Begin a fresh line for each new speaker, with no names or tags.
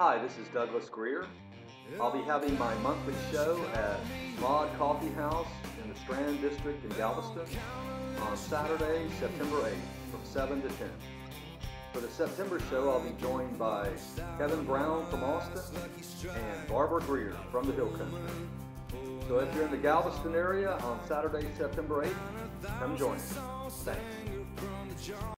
Hi, this is Douglas Greer. I'll be having my monthly show at Mod Coffee House in the Strand District in Galveston on Saturday, September 8th from 7 to 10. For the September show, I'll be joined by Kevin Brown from Austin and Barbara Greer from the Hill Country. So if you're in the Galveston area on Saturday, September 8th, come join us. Thanks.